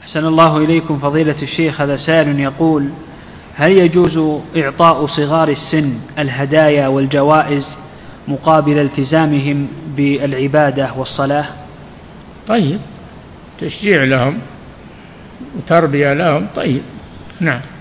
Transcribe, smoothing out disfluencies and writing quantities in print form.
أحسن الله إليكم فضيلة الشيخ. هذا سائل يقول: هل يجوز إعطاء صغار السن الهدايا والجوائز مقابل التزامهم بالعبادة والصلاة؟ طيب، تشجيع لهم وتربية لهم، طيب، نعم.